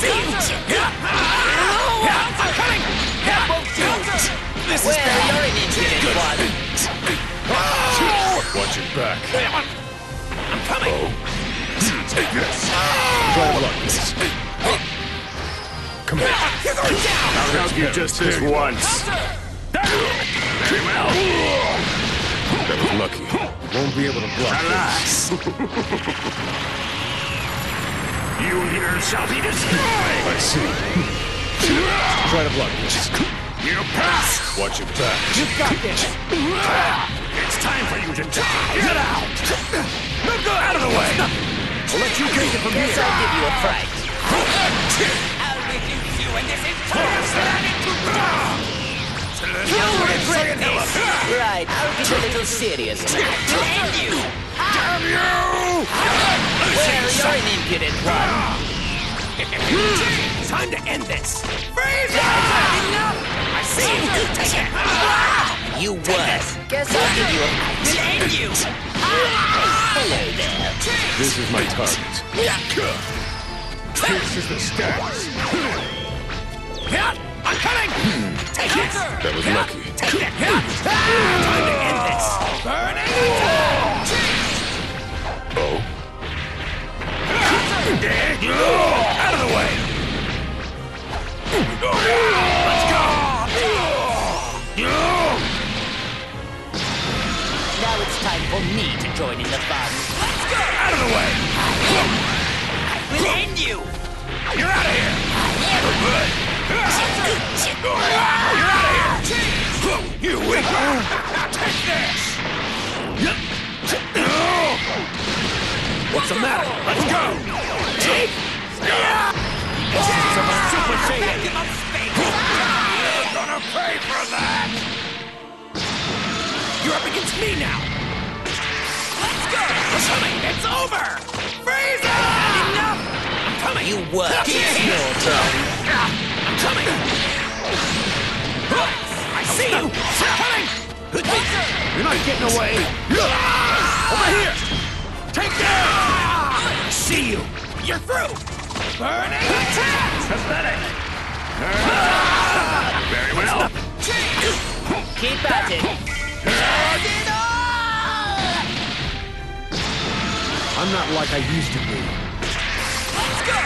I'm coming! This is Well, you're an impudent one. Watch your back. I'm coming! Take this. Try to block this. Come on. You're going down! I'll help you just this once. Came out. That was lucky. Won't be able to block this. You here shall be destroyed! I see. Try to block this. You pass! Watch your back. You've got this! It's time for you to die! Get out! Out of the way! I'll let you take it from Guess here! I'll give you a fright. I'll reduce you and this entire planet to You'll regret this! Right, I'll get a little serious now. We'll end you! Damn you! Well, you're an impudent one. Time to end this! Freeze! Enough! I see you! Take it! You worse. Guess I'll give you a fright. We'll end you! Hello there. This is my target. This is the stance. I'm coming! Take it! That was lucky. Take that! Time to end this! Burning attack! Oh? Out of the way! Let's go! Now it's time for me to join in the fun. Let's go! Out of the way! We'll end you! You're out of here! You're good! You're out of here! You weak! Take this! What's the matter? Let's go! Super Saiyan! You're gonna pay for that! You're up against me now! Let's go! It's over! Frieza! Enough! I'm coming! You work. It's your turn! I'm coming! I see you! I'm coming! You're not getting away! Over here! Take that! I see you! You're through! Burning attack! Pathetic! Very well! Keep at it. I'm not like I used to be. Let's go!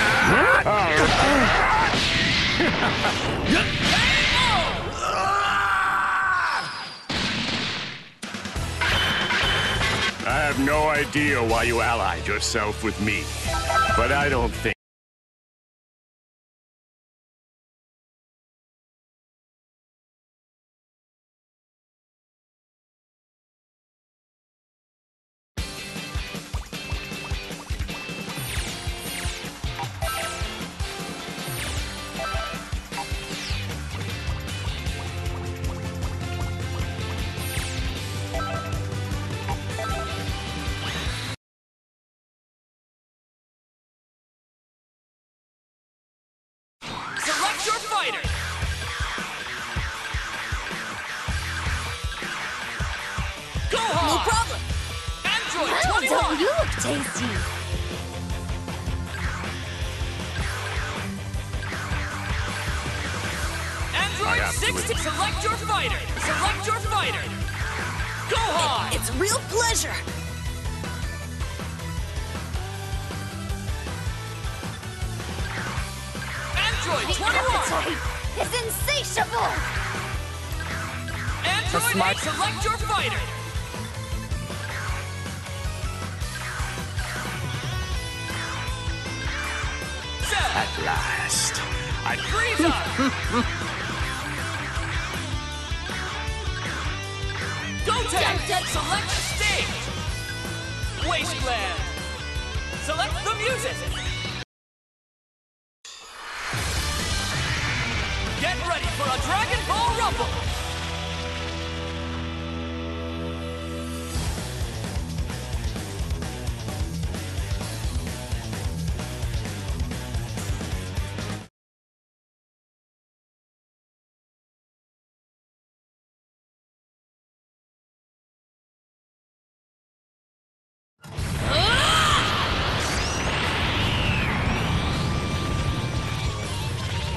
I have no idea why you allied yourself with me, but I don't think Select your fighter! Gohan! No problem. Android Well 21! done, you look tasty. Android 60! Select your fighter! Select your fighter! Gohan! It's a real pleasure. Android The 21! appetite is insatiable. Android 8! Select your fighter! Cell! at last. Frieza! Goten! Select the stage! Wasteland! Select the music! Get ready for a Dragon Ball Rumble!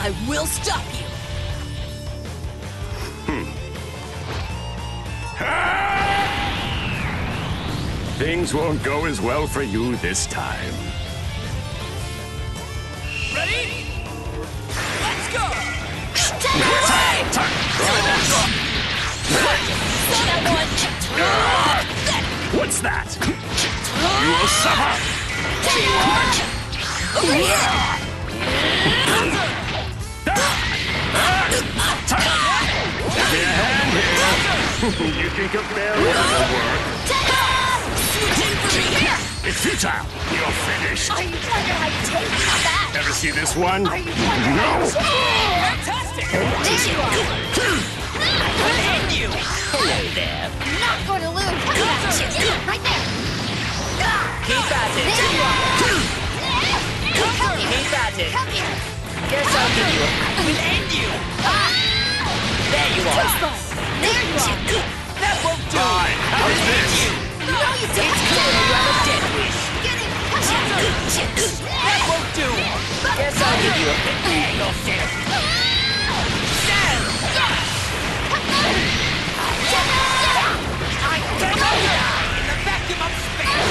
I will stop you. Things won't go as well for you this time. Ready? Let's go! What's that? You will suffer! Over here! Give me a hand here! You think a barrier will work? Switching for me here! It's futile! You're finished! Are you trying to hide tape? Not that. Ever see this one? Are you trying to hide tape? Fantastic! There you are. And you! Hello there. I'm not going to lose. Come back. Right there. Keep at it. There you are. Come here. Keep at it. Come here. Guess I'll give you a... I will end you! There you are. There you are. That won't do! Fine! How's this? No, you don't. It's clear you have a dead wish. Get it. Come here. That won't do! Guess I'll give you a... Prepare yourself. In the vacuum of space!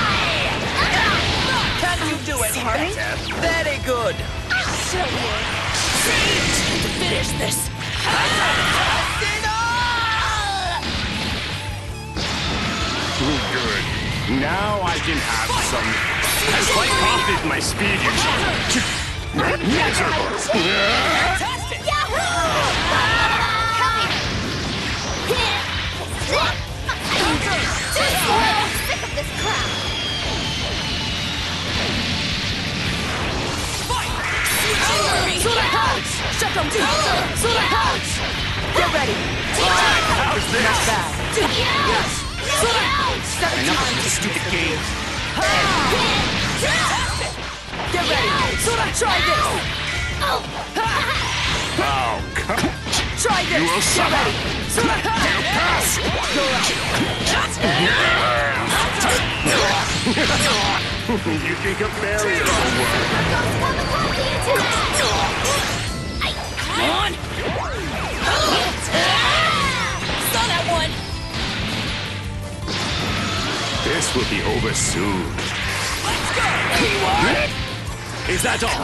Can you do it, Harry? Very good! Show you. To finish this! Good. Now I can have some. I'm quite confident in my speed, you see. Miserable! Fantastic! Yahoo! Come here. Too slow. I'm sick of this crap. Shut them down! Get ready! How's this? Not bad. Yes. Enough of this stupid game. Get ready! Try this! Oh, come. Try this! You will Get suffer. ready! You pass. You think a barrier will work? Come on! Saw that one! This will be over soon. Let's go! Here you are! Is that all?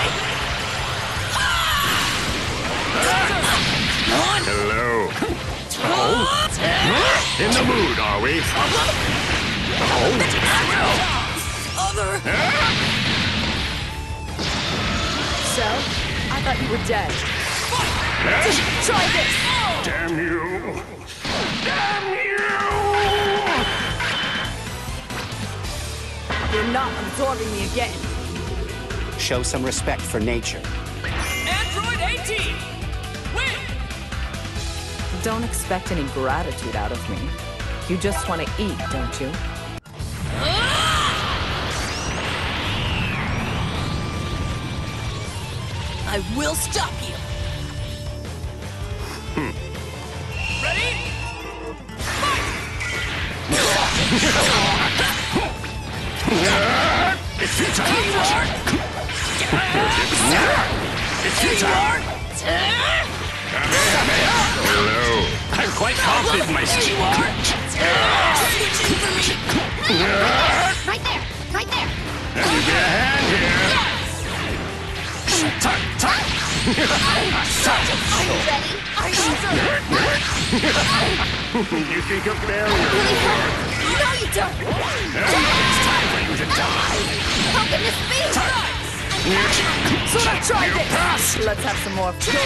Hello. In the mood, are we? Other! So, I thought you were dead. Try this! Damn you! Damn you! You're not absorbing me again. Show some respect for nature. Android 18! Win! Don't expect any gratitude out of me. You just want to eat, don't you? I will stop you! Ready? Fight! It's futile! Here you are! It's Here you futile! are! Hello. I'm quite confident in my There you are! Switching for me! Right there. Right there. Let me get a hand here. Tuck, tuck. Are you ready? Are you ready? You think a barrier will work? No, you don't. It's time for you to die. How can this be? So let's try You this! pass. Let's have some more fun.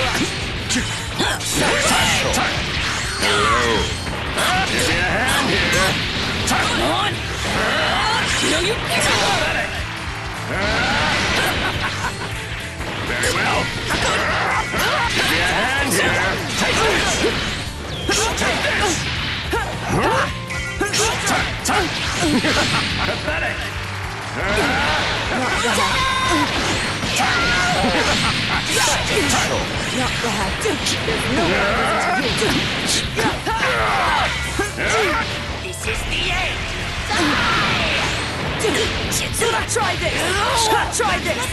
Tuck, tuck. Hello. Give me a hand here. Tuck. Come on! No, you can't! Very well. Give me a hand here. Take this. Take this. Tuck, tuck. Pathetic. Not bad. There's no way This is the end! Try this! Try this!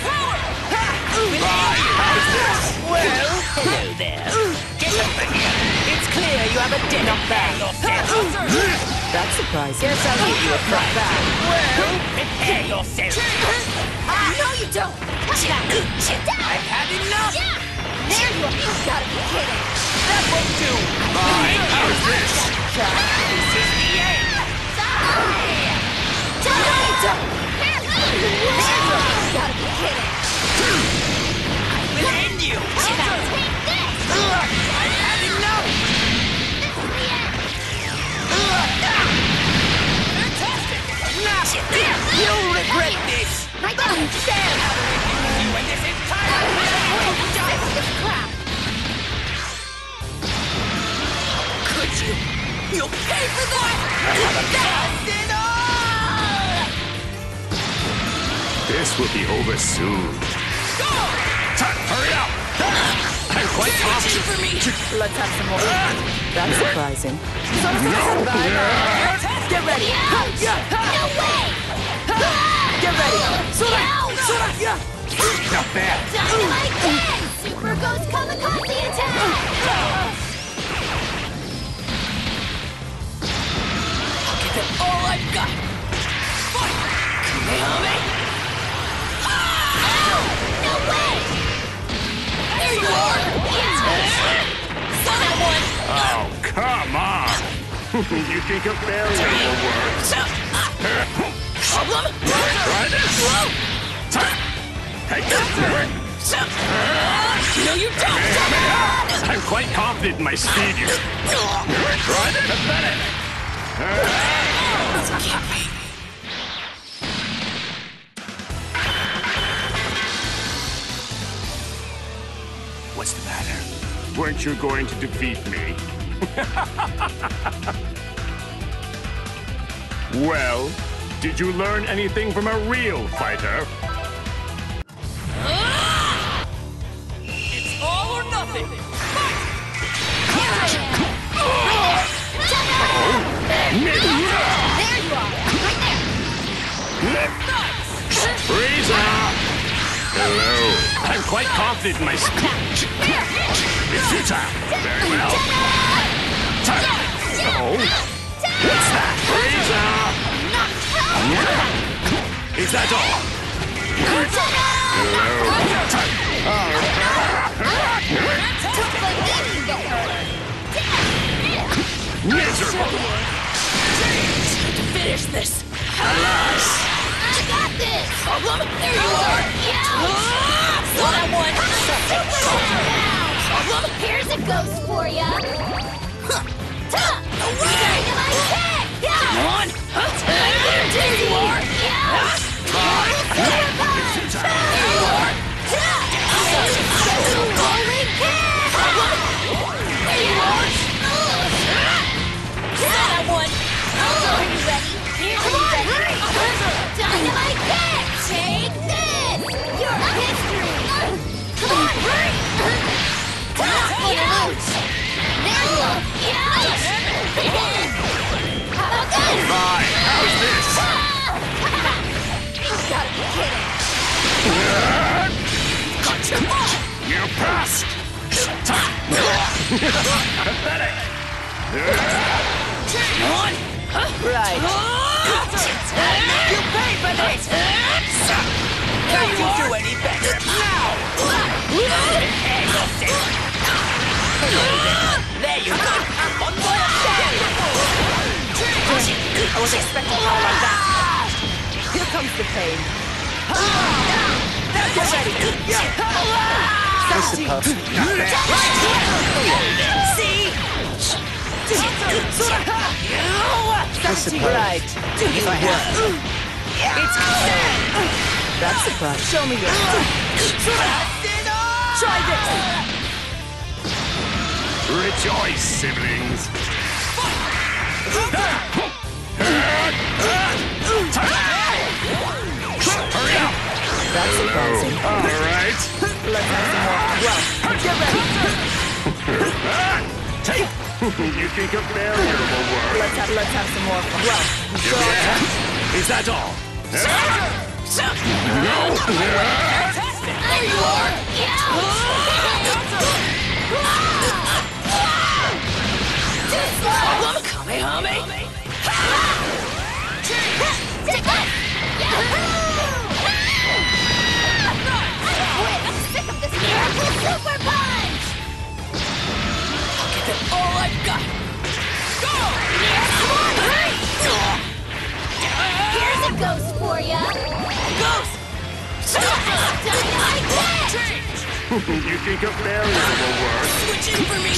Well, hello there. Get over here. It's clear you have a dinner bag. That's surprising. Guess I'll give you a fry. Well, prepare yourself. No, you don't! I've had enough. There you are! You've got to be kidding! That won't do. Fine, how's this? This is the end. No, you don't! There you are! You've got to be kidding! I will end you. Take this! I've had enough. Fantastic. You'll regret this. I don't understand! You and this entire This crap! Could you? You'll pay for that! That's it all! This will be over soon. Go! Hurry up! I'm quite confident. For me! Let's have some more. That's surprising. Get ready! No way! Get ready! Not bad. Dynamite Ken! Super Ghost Kamikaze attack! Give it all I've got! Fight! Kamehameha! No way! There you are! Son of one! Oh, come on! You think a failure will work? Problem? Try this. Whoa! Take this. No, you don't! I'm quite confident in my speed here. Try this. Pathetic. What's the matter? Weren't you going to defeat me? Well, did you learn anything from a real fighter? It's all or nothing! There you are! Right there! Frieza! Hello. I'm quite confident in my speech. It's futile. Very well. Oh, what's that? Frieza! Is that all? Miserable! Finish this! I got this! Problem? There you are! One-on-one! Problem? Here's a ghost for ya! Dynamite Ken! Come on! There you are! There you are! Holy cow! There you are! One-on-one! Are you ready? Come on, hurry! Dynamite Ken! Take this! Your history! Come on, hurry! Ouch! There you are! How about this? Fine. How's this? You've got to be kidding! You passed. Pathetic. On! Right. You pay for this! Can you do any better? Now! There you go! One more attack! I was expecting power like that. Here comes the pain. Get ready. I suppose. See? I suppose. Right. If I have to. It's dead! That's surprise. Show me your. Try this. Rejoice, siblings! Hurry up. That's surprising. All right. Let's have some more. Well, get ready. You think a failure will work? Let's have some more fun. Well, Yeah. Is that all? There you are! Kamehame! Take that! I'm sick of this miracle super punch! I'll give it all I've got! Go! Here's a ghost for ya! Ghost! Dynamite hit! You think a barrier will work? Switch in for me!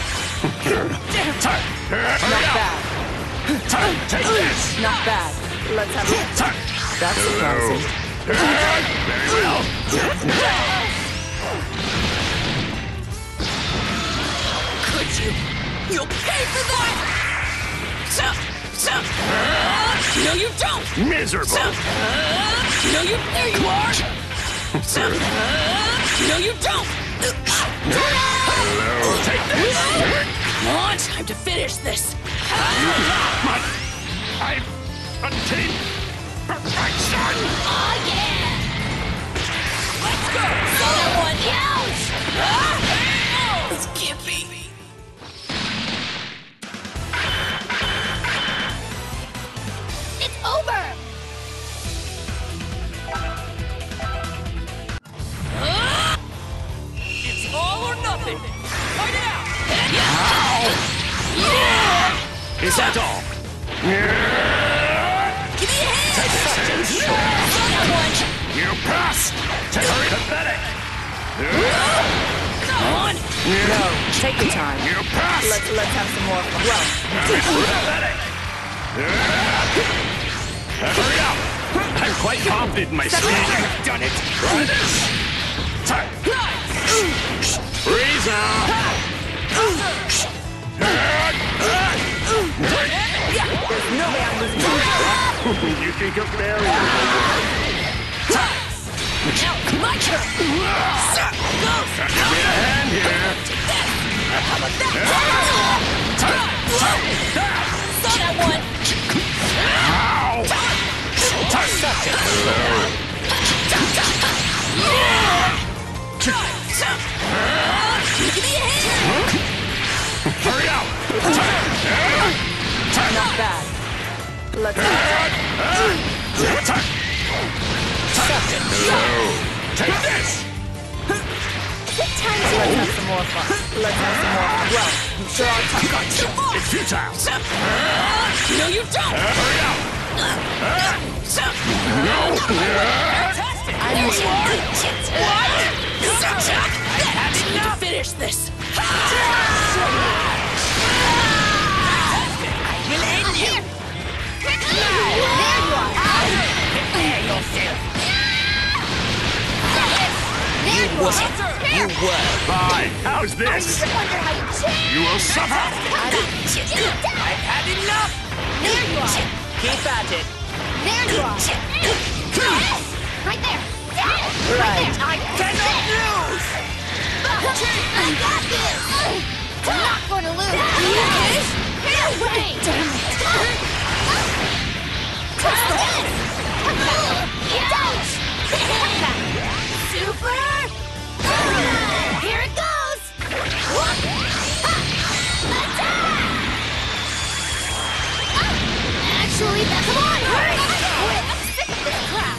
Not bad. Take this! Not bad. Let's have it. That's surprising. Very well. Could you? You'll pay for that! No, you don't! Miserable! No, you... There you are! No, you don't! Hello. Take this! Come on, time to finish this! I've attained perfection! Oh yeah! Let's go! Someone Ouch! This can't be... It's over! It's all or nothing! Fight it out! Is that all? Give me a hand! You pass! Very pathetic! Come on! No, take your time. You pass! Let's have some more fun. Well, Pathetic! Hurry up! I'm quite confident in my speed. I've done it! Try this! Freeze now! there's no way I'm losing time. You think a barrier will work? Now, my turn! Go! Give me a hand here! How about that? Saw that one! Ow! Give me a hand! Hurry up! Not bad. Let's have Hello! Take this! Time to Let's have some more fun. Let's have some more fun. Well, I'm sure I'll talk on you. It's futile! No, you don't! Hurry up! No! I know you are! What? I need to finish this! I will end you! You were! Fine! How's this? I wonder how you change! You will suffer! I've had enough! There you are! Keep at it! There you are! Right there! Right. I cannot lose! I got this! I'm not going to lose! No way! Damn it! Super! Here it goes! Attack! Actually, that's... Come on, hurry! I'm sick of this crap!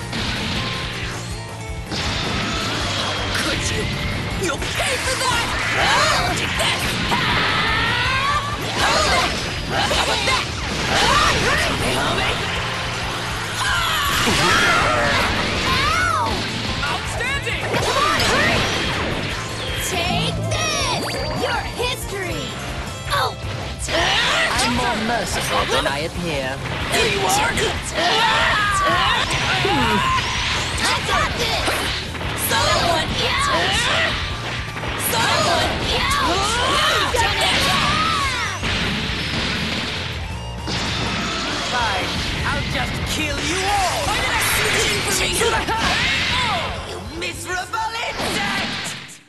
Could you? You'll pay for that! Take that! How about that? Ow! Outstanding! Come on, hurry! Take this! Your history! Oh! I'm more merciful than I appear. There you are! I got this! Someone! Someone! You've done it! Fine, I'll just kill you all! Why did I switch in for me? You miserable insect!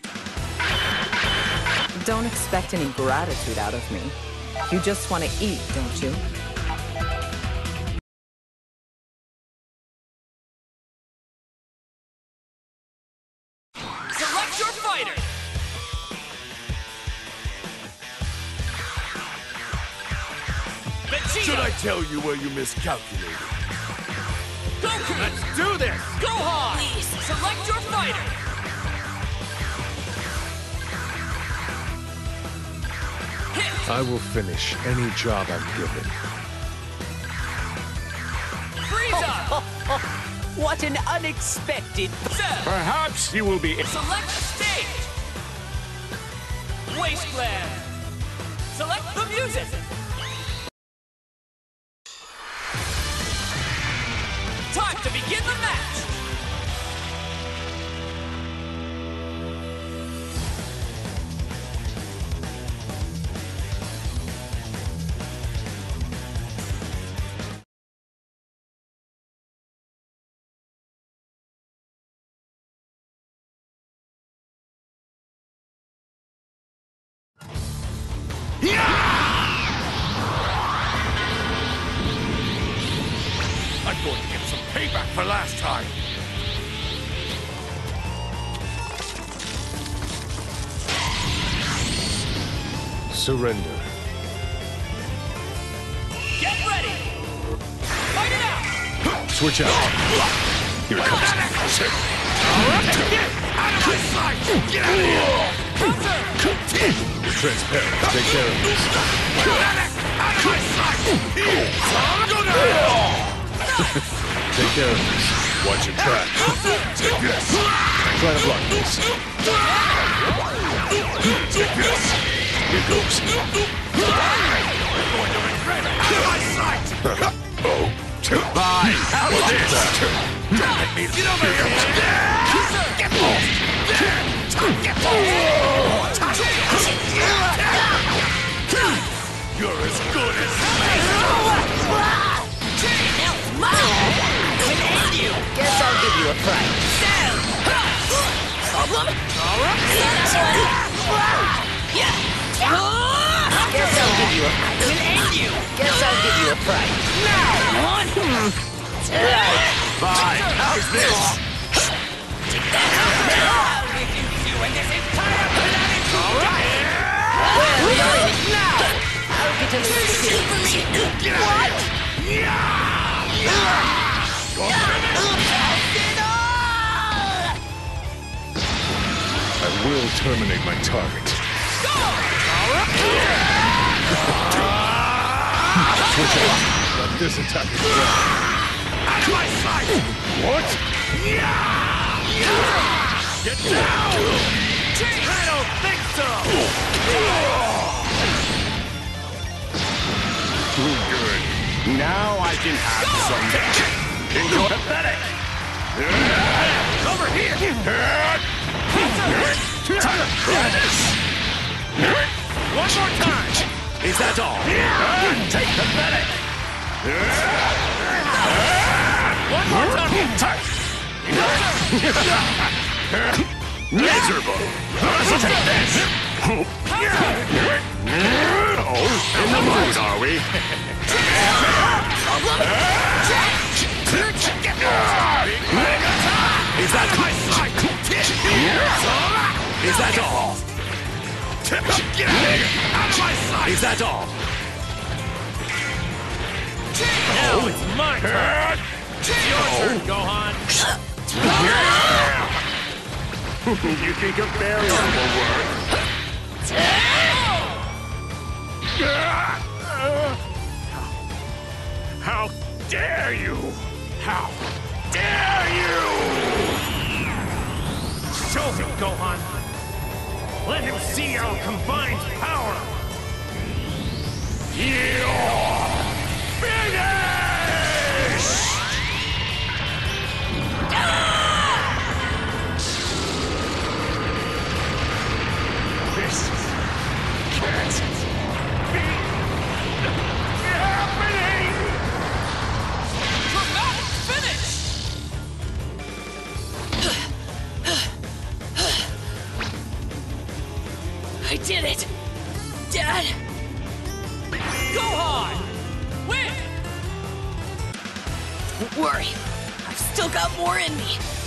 Don't expect any gratitude out of me. You just want to eat, don't you? should I tell you where you miscalculated? Goku! Let's do this! Gohan! Please, select your fighter! Hit! I will finish any job I'm given. Frieza! What an unexpected... Cell! Perhaps you will be... Select the stage! Wasteland! Select the music! Time to begin the match! I'm going to get some payback for last time! Surrender. Get ready! Fight it out! Switch out. Here it comes. Get out of my sight! Get out of here! Counter! You're transparent. Take care of this. Out of my sight! Go down! Take care of this. Watch your track. Take this! Try to block this. Take this! Here goes. You're going to regret it! Out of my sight! Oh. Bye! How about this? Don't let me... Get over here! Get off! Get You're as good as... Guess I'll give you a fright. Problem? Guess I'll give you a fright. Guess I'll give you a fright. Bye! How's this? I'll get a little serious. Get out of here! I will terminate my target. Switch out. Let this attack is done. Out of my sight! What? Get down! I don't think so! Too good. Now I can have some... Enjoy. Pathetic! Over here! Try this! One more time! Is that all? Take pathetic! One more time! Miserable! Take this! Oh, in the mood, are we? Is that my sight? Is that all? Get out of here! Out of my sight! Is that all? Now it's my turn! Your turn, Gohan! You think a burial will work? How dare you! How dare you! Show him, Gohan! Let him see our combined power! Finish! This can't be happening! Dramatic finish! I did it! Dad! Gohan! Win! Don't worry, I've still got more in me.